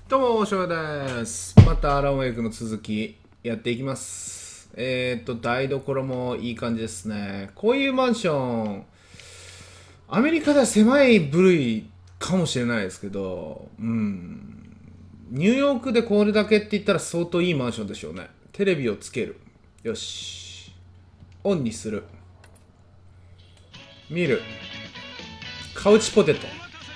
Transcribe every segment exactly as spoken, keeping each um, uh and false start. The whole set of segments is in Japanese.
どうも、しょうです。またアランウェイクの続きやっていきます。えーっと、台所もいい感じですね。こういうマンション、アメリカでは狭い部類かもしれないですけど、うん。ニューヨークでこれだけって言ったら相当いいマンションでしょうね。テレビをつける。よし。オンにする。見る。カウチポテト。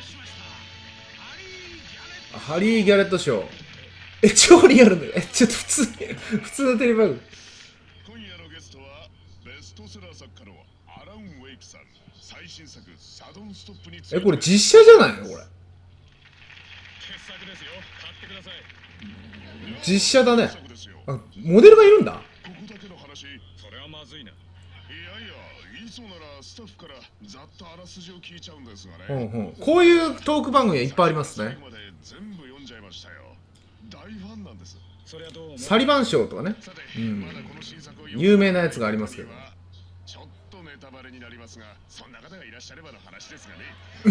ハリー・ギャレットショー。え、超リアルだ。え、ちょっと普通に、普通のテレビ番組。 今夜のゲストはベストセラー作家のアラン・ウェイクさん。最新作サドンストップについて。 え、これ実写じゃないのこれ。 傑作ですよ。買ってください。 実写だね。 傑作ですよ。 あ、モデルがいるんだ。 ここだけの話。それはまずいな。いやいや、いつもならスタッフからざっとあらすじを聞いちゃうんですがね。 うんうん。こういうトーク番組はいっぱいありますね。 最後まで全部読んじゃいましたよ。大ファンなんです。それはどうも。 サリバン賞とかね。うん。有名なやつがありますけど。 ちょっとネタバレになりますが、そんな方がいらっしゃればの話ですがね。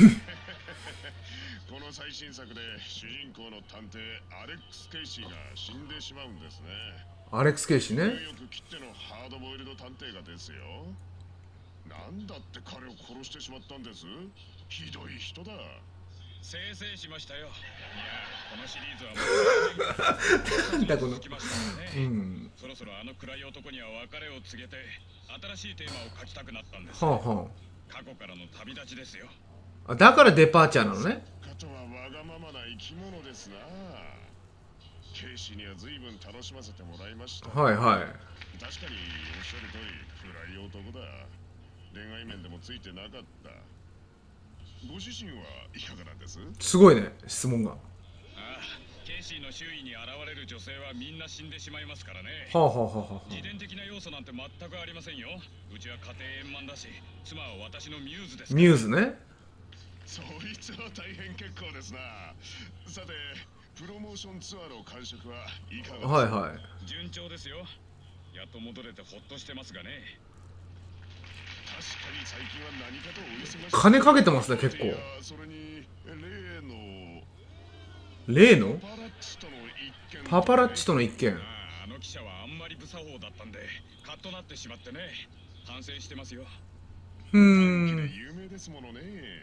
この最新作で主人公の探偵アレックス・ケイシーが死んでしまうんですね。 アレックス・ケイシーね。 よく切ってのハードボイルド探偵がですよ。なんだって彼を殺してしまったんです。ひどい人だ。 せいせいしましたよ。いや、このシリーズはもうなんだこの。 うん。そろそろあの暗い男には別れを告げて新しいテーマを書きたくなったんです。 はあはあ、過去からの旅立ちですよ。 あ。だからデパーチャーなのね。 かとはわがままな生き物ですな。ケイシーには随分楽しませてもらいました。 はいはい。 確かにおっしゃる通り暗い男だ。恋愛面でもついてなかった。ご自身はいかがなんです？ すごいね、質問が。はああ、ケイシーの周囲に現れる女性はみんな死んでしまいますからね。 あはあはあはあ。 自伝的な要素なんて全くありませんよ。うちは家庭円満だし、妻は私のミューズです。 ミューズね。 そいつは大変結構ですな。さて、プロモーションツアーの感触はいかがですか？ はいはい。 順調ですよ。やっと戻れてほっとしてますがね。 確かに最近は何かとお忙しい。 金かけてますね、結構。 それに例の例のパパラッチとの一件。 パパラッチとの一件。 ああ、あの記者はあんまり無作法だったんでカッとなってしまってね。反省してますよ。 うーん。 有名ですものね。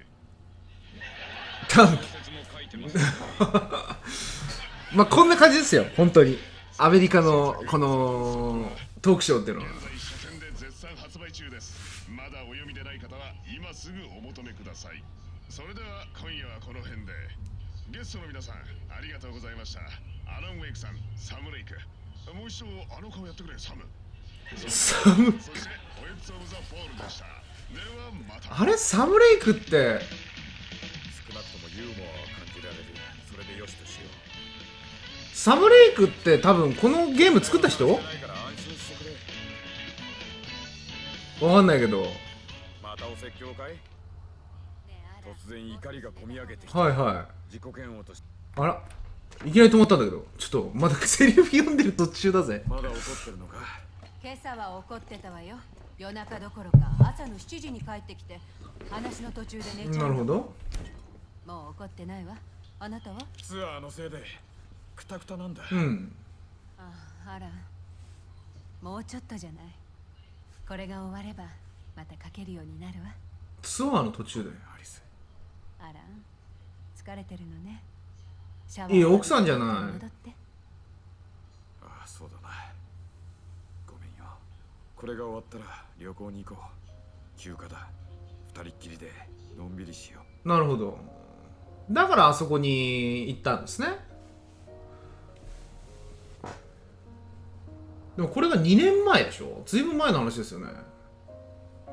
短期。 説も書いてます、ね、 まあこんな感じですよ、本当に。アメリカのこのトークショーっていうのは。 現在書店で絶賛発売中です。まだお読みでない方は今すぐお求めください。それでは今夜はこの辺で。ゲストの皆さんありがとうございました。アラン・ウェイクさん、サム・レイク。もう一度あの顔やってくれ、サム。 サム。 そしてポエッツ・オブ・ザ・フォールでした。ではまた。 あれサムレイクって少なくともユーモアを感じられる。それでよしとしよう。 サムレイクって多分このゲーム作った人？ ないから安心してくれ。 わかんないけど。 またお説教かい？突然怒りがこみ上げてきた。 はいは自己嫌悪としい。あら、いきなり止まったんだけど、ちょっとまだセリフ読んでる途中だぜ。 まだ怒ってるのか？ 今朝は怒ってたわよ。夜中どころか朝のしちじに帰ってきて話の途中で寝ちゃう。 なるほど。 もう怒ってないわ。あなたは？ ツアーのせいでクタクタなんだ。 うん。 ああら、もうちょっとじゃない。これが終わればまた書けるようになるわ。 ツアーの途中で。 アリス。 あら、疲れてるのね。シャワーいい奥さんじゃない。 戻って。 ああ、そうだな。ごめんよ。これが終わったら旅行に行こう。休暇だ。二人っきりでのんびりしよなるほど。だからあそこに行ったんですね。でもこれがにねんまえでしょ。ずいぶん前の話ですよね。 う。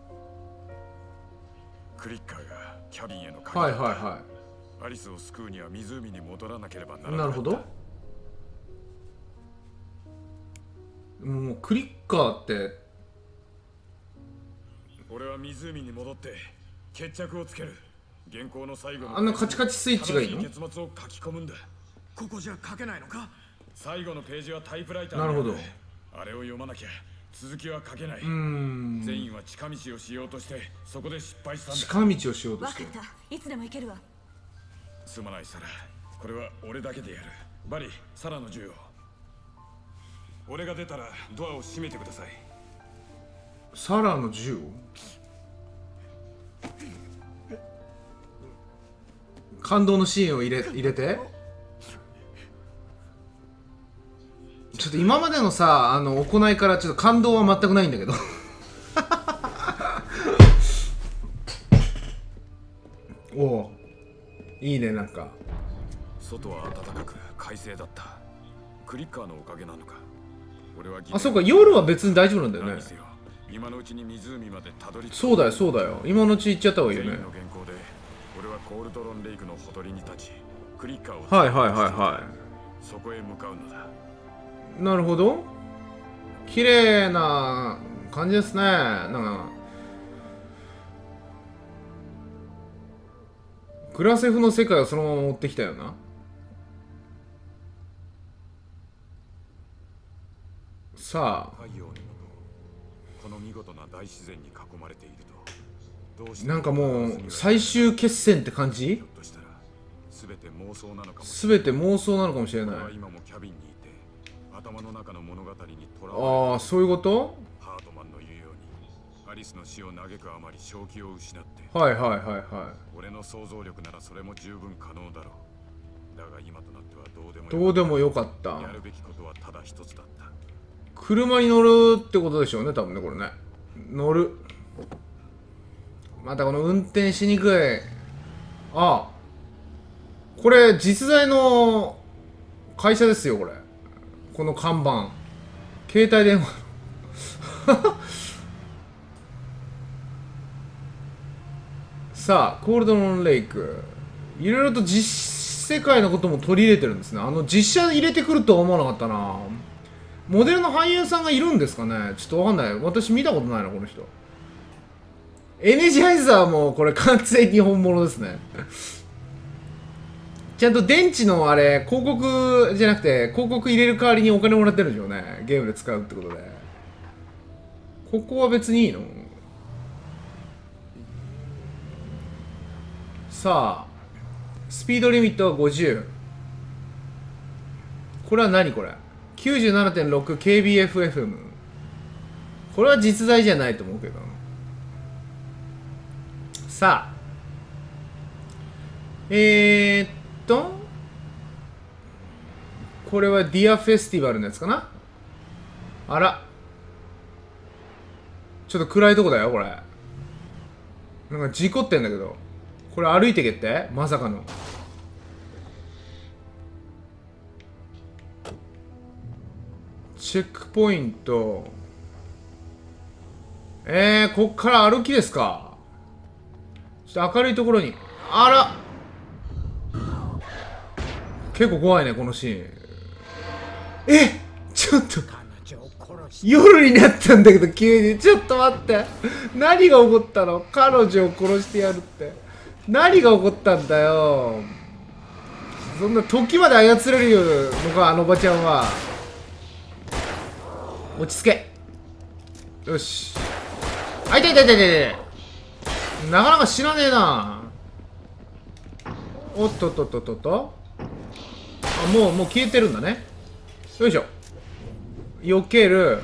クリッカーがキャビンへの鍵だった。 はいはいはアリスを救うには湖に戻らなければならい。 なかった。 なるほど。もうクリッカーって俺は湖に戻って決着をつける。原稿の最後のあんなカチカチスイッチがいいの？ 正し結末を書き込むんだ。ここじゃ書けないのか？最後のページはタイプライターになるほど。 あれを読まなきゃ続きは書けない。 うーん。 全員は近道をしようとしてそこで失敗したんだ。 近道をしようとして。 わかった。いつでも行けるわ。 すまないサラ、 これは俺だけでやる。バリ、サラの銃を。俺が出たらドアを閉めてください。 サラの銃を感動のシーンを入れ入れて。ちょっと今までのさ、あの行いからちょっと感動は全くないんだけどおお、いいね。なんか外は暖かく快晴だった。クリッカーのおかげなのか。俺はあ、そうか、夜は別に大丈夫なんだよね。 今のうちに湖までたどり着く。 そうだよそうだよ、今のうち行っちゃった方がいいよね。 の原稿で俺はコールドロンレイクのほとりに立ち、クリッカーをはいはいはいはそこへ向かうのだ。 い。なるほど、綺麗な感じですね。なんかグラセフの世界をそのまま持ってきたよな。さあ、 太陽にこの見事な大自然に囲まれていると、どうしてなんかもう最終決戦って感じ。 ひょっとしたら全て妄想なのかもしすべて妄想なのかもしれない。 れない。今もキャビンにいて頭の中の物語にとらわれて、 ああ、そういうこと。 ハートマンの言うようにアリスの死を嘆くあまり正気を失って、 はいはいはいはい。 俺の想像力ならそれも十分可能だろう。だが今となってはどうでもどうでもよかった。 やるべきことはただ一つだった。 車に乗るってことでしょうね、多分ね、これね。乗る。またこの運転しにくい。ああ、これ実在の会社ですよ、これ。この看板、携帯電話さあ、コールドロンレイク、いろいろと実世界のことも取り入れてるんですね。あの実写入れてくるとは思わなかったな。モデルの俳優さんがいるんですかね。ちょっとわかんない。私見たことないな、この人。エネジャイザーもこれ完全に本物ですね。ちゃんと電池のあれ、広告じゃなくて、広告入れる代わりにお金もらってるんでしょうね。ゲームで使うってことで。ここは別にいいの？さあ、スピードリミットはごじゅう。これは何これ？ きゅうじゅうななてんろくケービーエフエフエム。これは実在じゃないと思うけど。さあ、えー、っとこれはディアフェスティバルのやつかな。あら、ちょっと暗いとこだよこれ。なんか事故ってんだけど、これ歩いてけってまさかの。チェックポイント。えー、こっから歩きですか。ちょっと明るいところに。あら、結構怖いねこのシーン。え、ちょっと夜になったんだけど急に。ちょっと待って、何が起こったの。彼女を殺してやるって何が起こったんだよ。そんな時まで操れるのかあのおばちゃんは。落ち着け。よし。あ、痛い痛い痛い痛い。なかなか死なねえな。おっとっとっとっとっと。あ、もうもう消えてるんだね。よいしょ。避ける。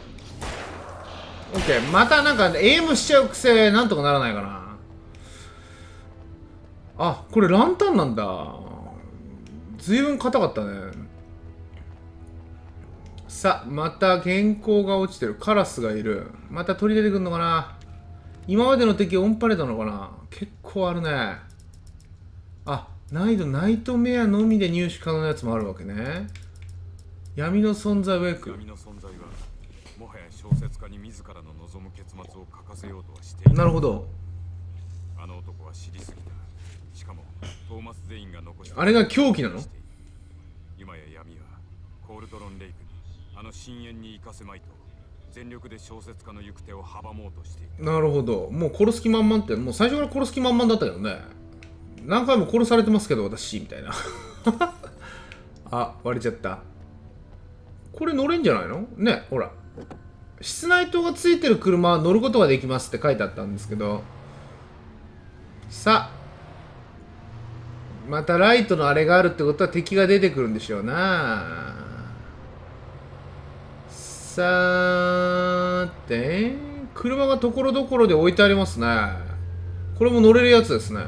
オッケー。またなんかエイムしちゃう癖なんとかならないかな。あ、これランタンなんだ。ずいぶん硬かったね。さあ、また原稿が落ちてる。カラスがいる。また鳥出てくるのかな。今までの敵オンパレードなのかな。結構あるね。あ、難易度ナイトメアのみで入手可能なやつもあるわけね。闇の存在ウェイク。 闇の存在はもはや小説家に自らの望む結末を書かせようとはしていない。 なるほど。 あの男は知りすぎた。しかもトーマス・ゼインが残したあれが狂気なの。 今や闇はコールドロンレイクにあの深淵に行かせまいと全力で小説家の行く手を阻もうとしている。 なるほど。もう殺す気満々って、もう最初から殺す気満々だったけどね。何回も殺されてますけど私みたいな。あ、割れちゃった。これ乗れんじゃないのね。ほら、室内灯がついてる車は乗ることができますって書いてあったんですけど、さあまたライトのあれがあるってことは敵が出てくるんでしょうな。さーて、車がところどころで置いてありますね。これも乗れるやつですね。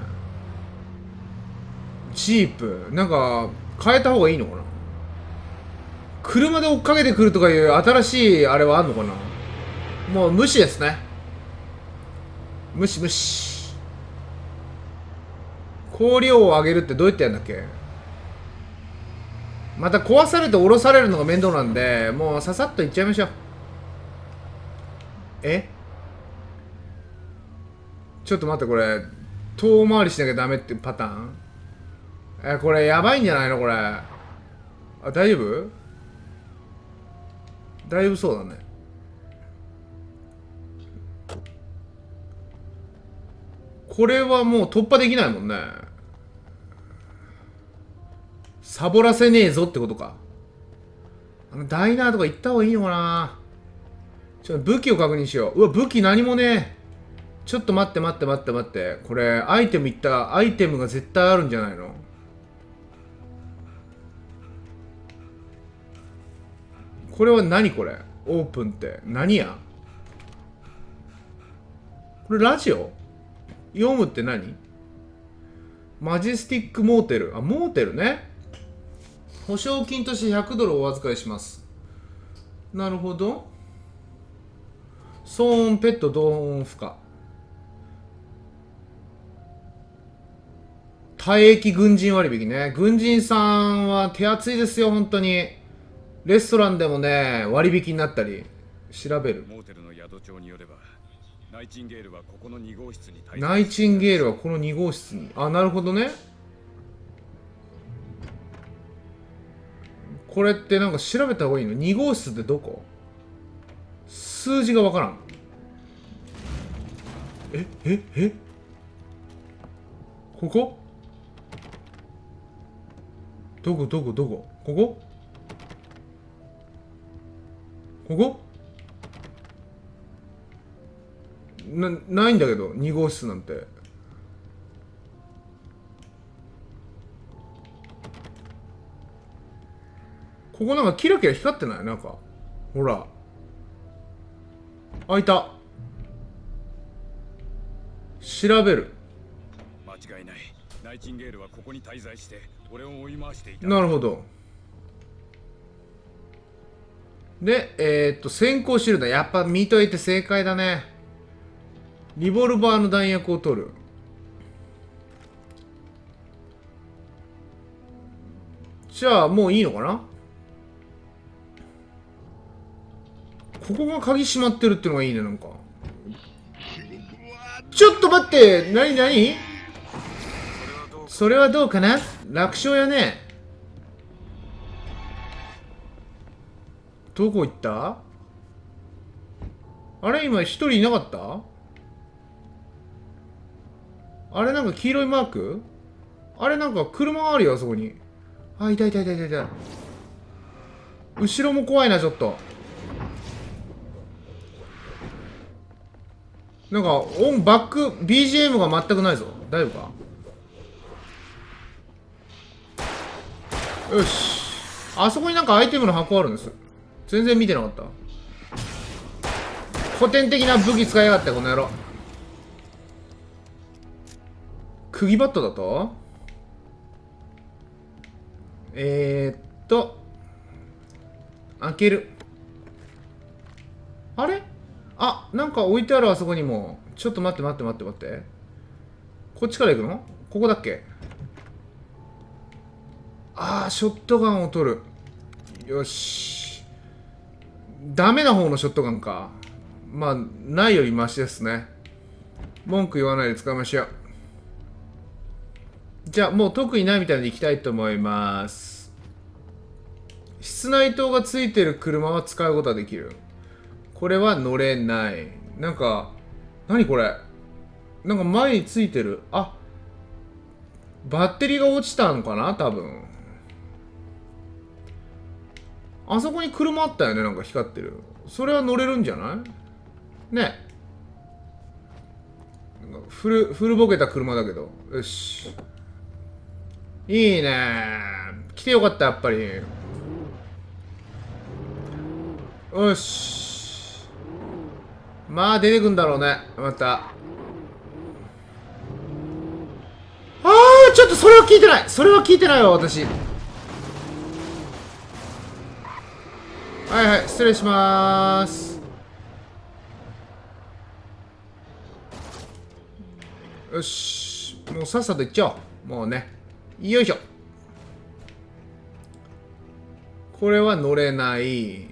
ジープなんか変えた方がいいのかな。車で追っかけてくるとかいう新しいあれはあんのかな。もう無視ですね。無視無視。光量を上げるってどうやってやるんだっけ。また壊されて降ろされるのが面倒なんで、もうささっといっちゃいましょう。えちょっと待って、これ遠回りしなきゃダメってパターン。えこれやばいんじゃないのこれ。あ、大丈夫？大丈夫そうだね。これはもう突破できないもんね。サボらせねえぞってことか。あのダイナーとか行った方がいいのかな。ちょっと武器を確認しよう。うわ、武器何もねえ。ちょっと待って待って待って待って。これアイテムいった。アイテムが絶対あるんじゃないの。これは何これ。オープンって何や。これラジオ読むって何。マジスティックモーテル。あ、モーテルね。保証金としてひゃくドルをお預かりします。なるほど。騒音ペット同音負荷。退役軍人割引ね。軍人さんは手厚いですよ、本当に。レストランでもね、割引になったり。調べる。 モーテルの宿帳によれば、ナイチンゲールはここのに号室に滞在。 ナイチンゲールはこのに号室に。あ、なるほどね。これってなんか調べた方がいいの？ に 号室ってどこ？数字がわからん。えええここ？どこどこどこ？ここ？ここ？な、ないんだけど、に号室なんて。ここなんかキラキラ光ってない？なんかほら、開いた。調べる。 間違いない。ナイチンゲールはここに滞在して俺を追い回していた。 なるほど。で、えー、っと先行シールド、やっぱ見といて正解だね。リボルバーの弾薬を取る。じゃあもういいのかな。ここが鍵閉まってるってのがいいね。なんかちょっと待って、なになに。それはどうかな。楽勝やね。どこ行った。あれ今一人いなかった。あれなんか黄色いマーク。あれなんか車があるよあそこに。あ、いたいたいたいたいた。後ろも怖いなちょっと。なんか音バック ビージーエム が全くないぞ。大丈夫か。よし。あそこになんかアイテムの箱あるんです。全然見てなかった。古典的な武器使いやがってこの野郎。釘バットだとえー、っと開ける。あれ、あ、なんか置いてある。あそこにも。ちょっと待って待って待って待って。こっちから行くの？ここだっけ。あー、ショットガンを取る。よし。ダメな方のショットガンか。まあないよりマシですね。文句言わないで使いましょう。じゃあもう特にないみたいなので行きたいと思います。室内灯がついてる車は使うことができる。これは乗れない。なんか何これ。なんか前についてる。あ、バッテリーが落ちたのかな多分。あそこに車あったよね。なんか光ってる。それは乗れるんじゃないね。フルフルボケた車だけど。よし。 いいね。来てよかった、やっぱり。よし。まあ出てくんだろうね、また。ああ、ちょっとそれは聞いてない。それは聞いてないわ、私。はいはい、失礼しまーす。よし、もうさっさと行っちゃおう。もうね。よいしょ。これは乗れない。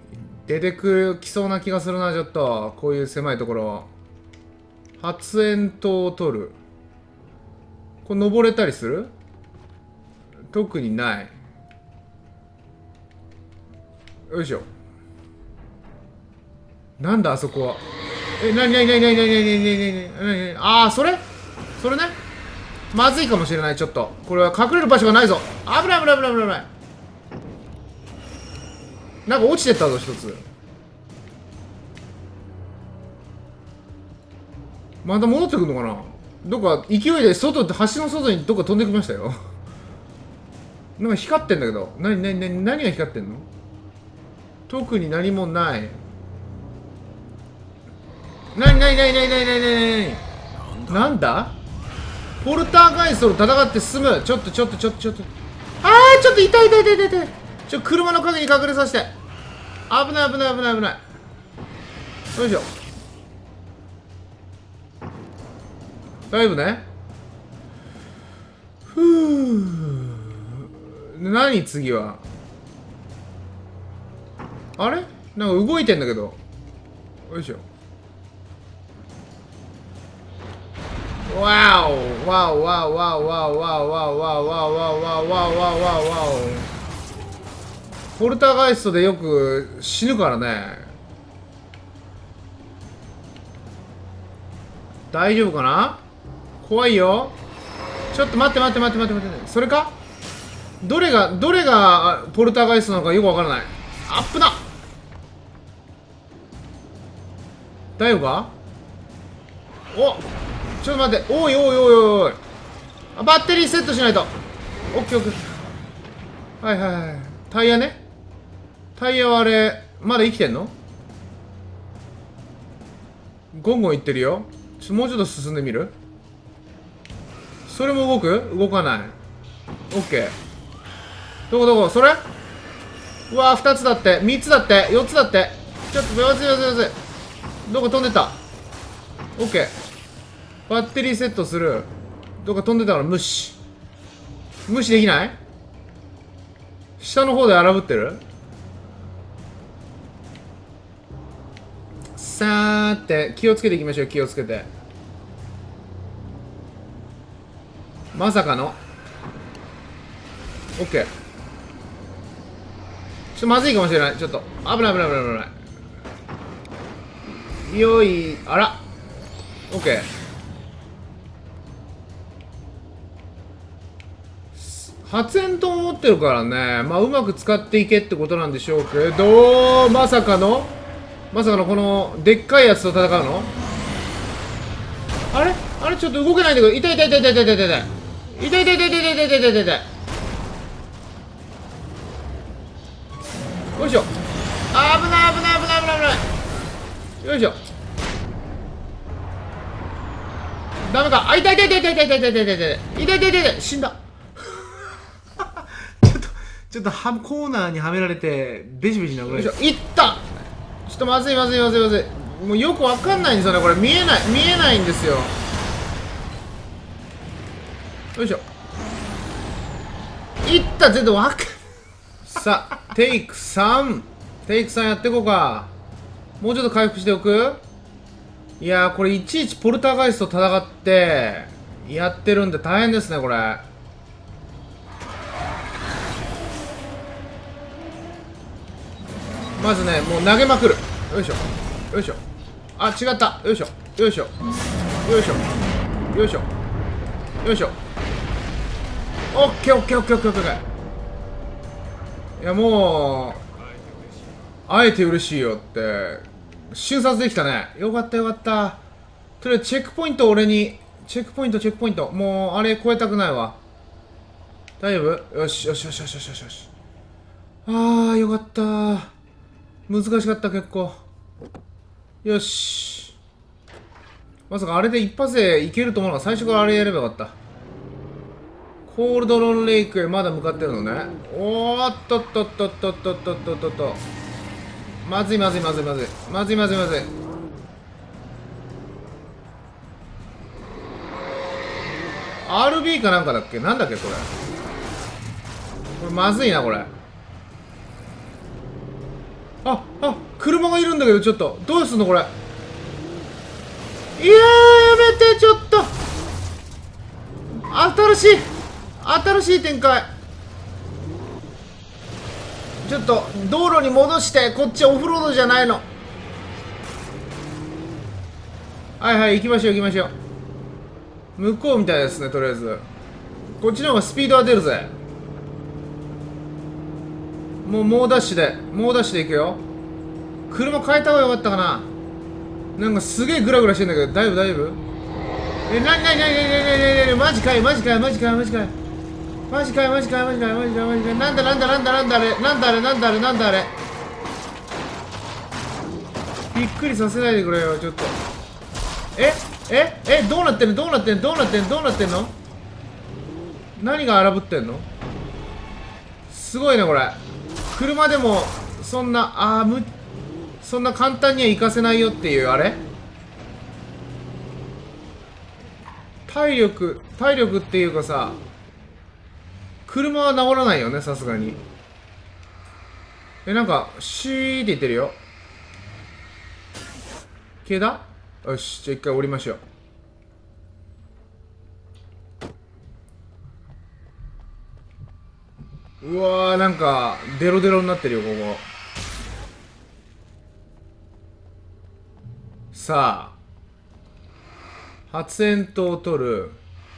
出てくるきそうな気がするな、ちょっと。こういう狭いところ。発煙筒を取る。これ登れたりする？特にない。よいしょ。なんだあそこは。え、なになになになになになになになになに。ああ、それそれね。まずいかもしれない、ちょっと。これは隠れる場所がないぞ。危ない危ない危ない危ない危ない。なんか落ちてったぞ、一つ。また戻ってくるのかな。どっか勢いで外、橋の外にどっか飛んできましたよ。なんか光ってんだけど。なになになに何が光ってんの？特に何もない。なになになになになになになになんだポルターガイストと戦って進む。ちょっとちょっとちょっとちょっと。あー、ちょっと痛い痛い痛い痛い痛い。ちょ、車の陰に隠れさせて。危ない危ない危ない危ない。よいしょ。大丈夫ね。ふぅ。何次は。あれなんか動いてんだけど。よいしょ。わおわおわおわおわおわおわおわおわおわおわおわおわおわおわお。ポルターガイストでよく死ぬからね。大丈夫かな。怖いよ。ちょっと待って待って待って待って待って。それかどれがどれがポルターガイストなのかよくわからない。アップだ。大丈夫か。おちょっと待って。おいおいおいおいおい。バッテリーセットしないと。オッケーオッケー。はいはいはい。タイヤね。タイヤはあれまだ生きてんの。ゴンゴンいってるよ。ちょもうちょっと進んでみる。それも動く？動かない。オッケー。どこどこそれ。うわーふたつだってみっつだってよっつだって。ちょっとやばいやばいやばい。どこ飛んでた。オッケー。バッテリーセットする。どっか飛んでたから無視。無視できない？下の方で荒ぶってる？さーて、気をつけていきましょう、気をつけて。まさかの。オッケー。ちょっとまずいかもしれない。ちょっと。危ない危ない危ない危ない。よい、あら。オッケー。発煙筒を持ってるからね、まあうまく使っていけってことなんでしょうけど、まさかのまさかのこのでっかいやつと戦うの。あれあれちょっと動けないんだけど、痛い痛い痛い痛い痛い痛い痛い痛い痛い痛い痛い痛い痛い痛い痛い痛い痛い。よいしょ。あ危ない危ない危ない危ない危ない。よいしょ。ダメか。あ痛い痛い痛い痛い痛い痛い痛い痛い痛い痛い痛い痛い痛い痛い。死んだ。ちょっとちょっとはコーナーにはめられてベシベシなぐらい。よいしょ。いった。ちょっとまずいまずいまずいまずい。もうよくわかんないんですよねこれ。見えない見えないんですよ。よいしょ。いった全然わかん。さあテイクさん。テイクさんやっていこうか。もうちょっと回復しておく。いやーこれいちいちポルターガイスト戦ってやってるんで大変ですねこれ。まずねもう投げまくる。よいしょよいしょ。あ違った。よいしょよいしょよいしょよいしょよいしょ。オッケーオッケーオッケーオッケーオッケー。いやもうあえて嬉しいよって瞬殺できたね。よかったよかった。とりあえずチェックポイント俺にチェックポイントチェックポイントもうあれ超えたくないわ。 大丈夫？よしよしよしよしよしよし。ああ、よかった。難しかった、結構。よし。まさかあれで一発でいけると思うのが最初からあれやればよかった。コールドロンレイクへまだ向かってるのね。おーっとっとっとっとっとっとっとっとっと。まずいまずいまずいまずい。まずいまずいまずい。アールビー かなんかだっけ？なんだっけこれ。これまずいな、これ。あ、あ、車がいるんだけど、ちょっと。どうすんのこれ。いやー、やめて、ちょっと。新しい、新しい展開。ちょっと、道路に戻して、こっちオフロードじゃないの。はいはい、行きましょう、行きましょう。向こうみたいですね、とりあえず。こっちの方がスピードは出るぜ。もう猛ダッシュで猛ダッシュで行くよ。車変えた方がよかったかな。なんかすげえグラグラしてんだけど、大丈夫大丈夫？え、なになになになになになになにマジかいマジかいマジかいマジかいマジかいマジかいマジかいマジかいマジかい。なんだなんだなんだなんだあれなんだあれなんだあれなんだあれ。びっくりさせないでくれよ、ちょっと。えええ、どうなってんのどうなってんのどうなってんのどうなってんの。何が荒ぶってんの。すごいねこれ。車でもそんなあーむそんな簡単には行かせないよっていうあれ。体力体力っていうかさ、車は治らないよね、さすがに。え、なんかシーって言ってるよ。消えた？よし、じゃあ一回降りましょう。うわー、なんかデロデロになってるよここ。さあ、発煙筒を取る。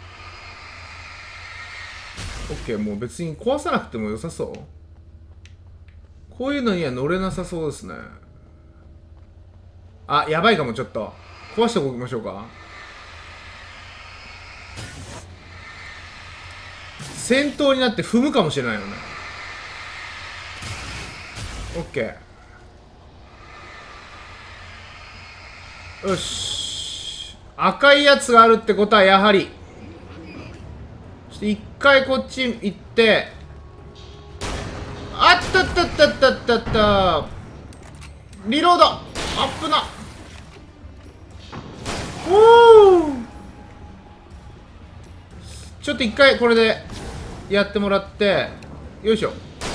オッケー、もう別に壊さなくても良さそう。こういうのには乗れなさそうですね。あ、やばいかも。ちょっと壊しておきましょうか。戦闘になって踏むかもしれないよね。オッケー。よし、赤いやつがあるってことはやはりちょっと一回こっち行って、あったったったったったった、リロードアップな。おー、ちょっと一回これでやってもらって、よいしょ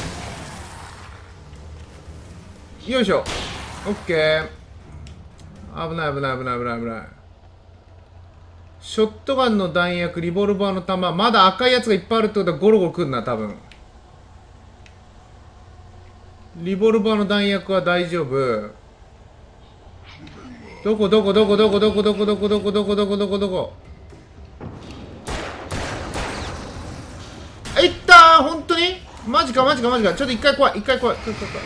よいしょ。オッケー。危ない危ない危ない危ない危ない。ショットガンの弾薬、リボルバーの弾、まだ赤いやつがいっぱいあるってことはゴロゴロくんな、多分。リボルバーの弾薬は大丈夫。どこどこどこどこどこどこどこどこどこどこどこどこ。あ、いったー。本当にマジかマジかマジか。ちょっと一回怖い、一回怖い、一回怖い。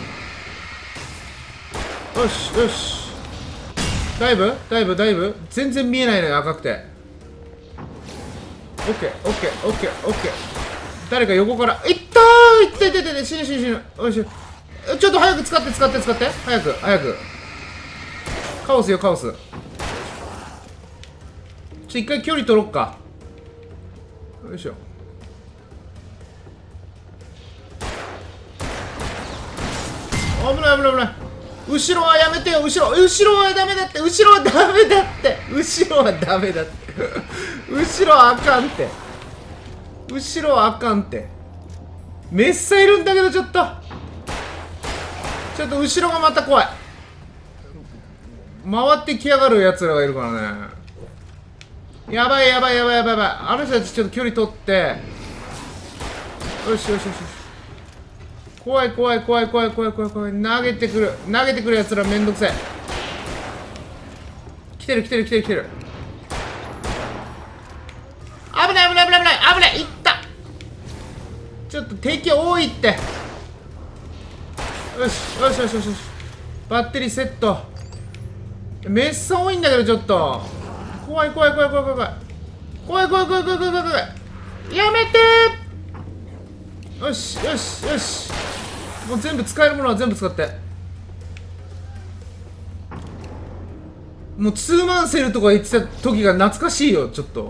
よしよし、だいぶだいぶだいぶ全然見えないのよ、赤くて。オッケーオッケーオッケーオッケー。誰か横からいったー。いっていっていって、死ぬ死ぬ死ぬ。よし、ちょっと早く使って使って使って、早く早く。カオスよカオス。ちょっと一回距離取ろっか。よいしょ。危ない危ない危ない。後ろはやめてよ。後ろ後ろはダメだって。後ろはダメだって。後ろはダメだって後ろはあかんって。後ろはあかんって。めっさいるんだけど、ちょっとちょっと後ろがまた怖い。回ってきやがるやつらがいるからね。やばいやばいやばいやばいやばい。あの人たちちょっと距離取って。よしよしよしよし。怖い怖い怖い怖い怖い怖い怖い。投げてくる投げてくるやつらめんどくせえ。来てる来てる来てる来てる。危ない危ない危ない危ない危ない。いった。ちょっと敵多いって。よしよしよしよしよし。バッテリーセット。めっさ多いんだけど、ちょっと怖い怖い怖い怖い怖い怖い怖い怖い怖い怖い怖い怖い怖い。やめてー。 よしよしよし、もう全部使えるものは全部使って。もうツーマンセルとか言ってた時が懐かしいよ。ちょっと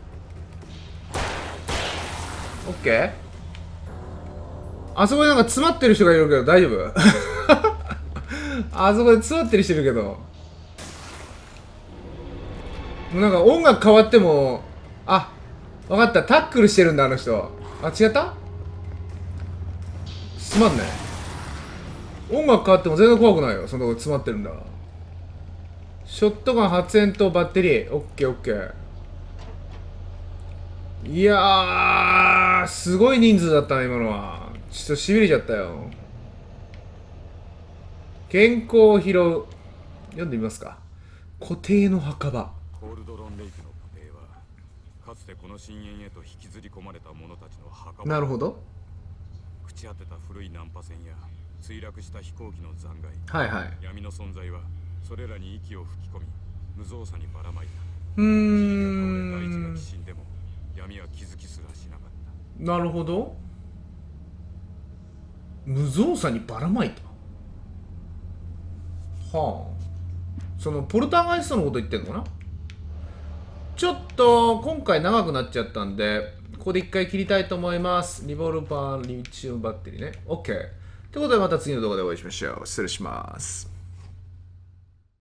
オッケー。あそこになんか詰まってる人がいるけど大丈夫あそこで詰まってる人いるけど、もうなんか音楽変わっても、あ、分かった、タックルしてるんだあの人。あ、違った、すまんね。音楽変わっても全然怖くないよ、そのとこ詰まってるんだ。ショットガン発煙とバッテリー、オッケーオッケー。いやー、すごい人数だったね今のは。ちょっとしびれちゃったよ。健康を拾う、読んでみますか。固定の墓場。 コールドロンレイクの固定はかつてこの深淵へと引きずり込まれた者たちの墓場。 なるほど。 朽ち果てた古い難破船や墜落した飛行機の残骸、 はいはい。 闇の存在はそれらに息を吹き込み無造作にばらまいた。 うーん、 大地がきしんでも闇は気づきすらしなかった。 なるほど。無造作にばらまいた。はあ、そのポルターガイストのこと言ってんのかな。ちょっと今回長くなっちゃったんで、ここで一回切りたいと思います。リボルバーリチウムバッテリーね。 OK ということで、また次の動画でお会いしましょう。失礼します。